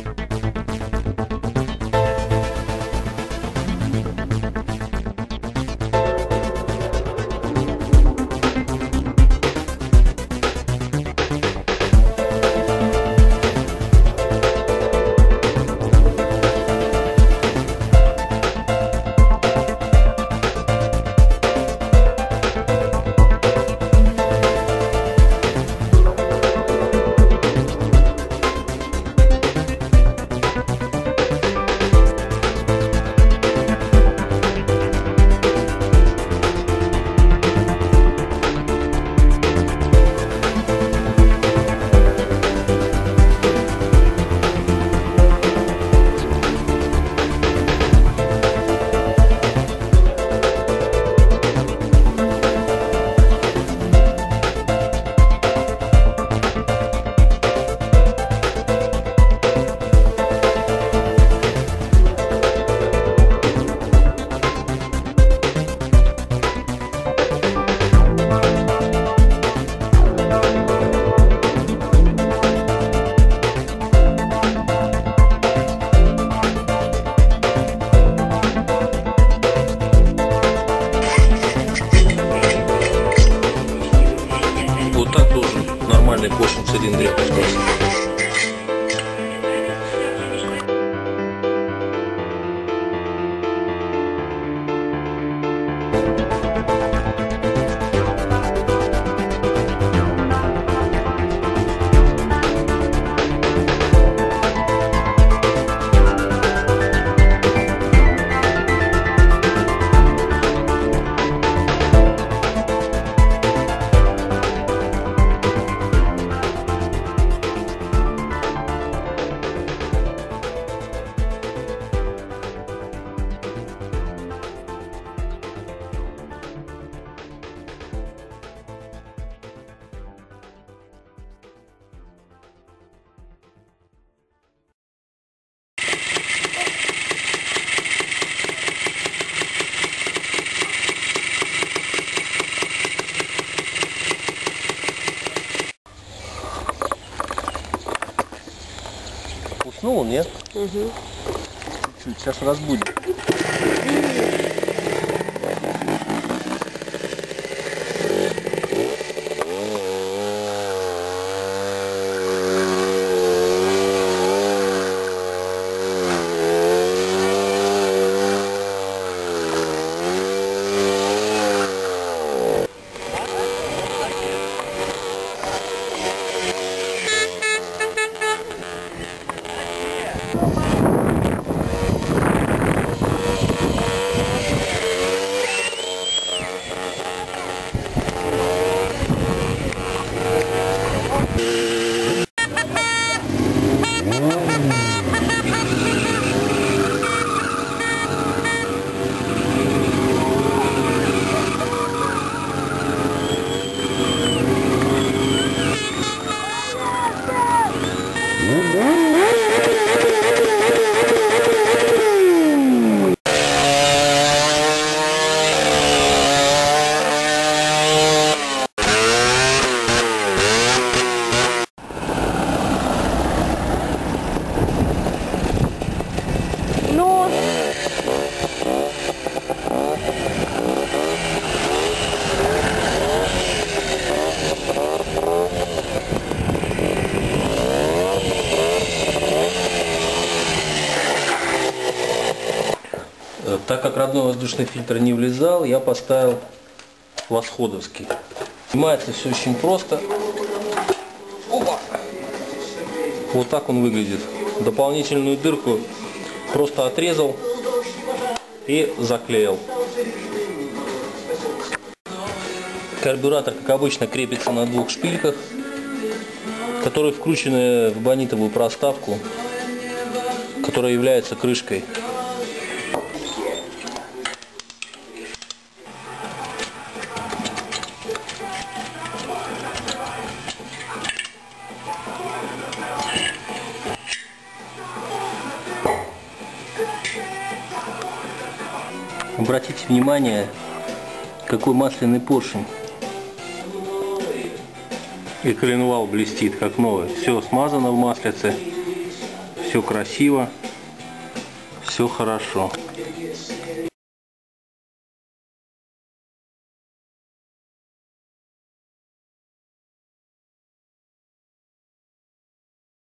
Поршень в цилиндре опускался. Уснул, нет? Угу. Чуть-чуть, сейчас разбудим. Так как родной воздушный фильтр не влезал, я поставил восходовский. Снимается все очень просто. Опа! Вот так он выглядит. Дополнительную дырку просто отрезал и заклеил. Карбюратор, как обычно, крепится на двух шпильках, которые вкручены в бонитовую проставку, которая является крышкой. Обратите внимание, какой масляный поршень. И коленвал блестит, как новый. Все смазано в маслице. все красиво, все хорошо.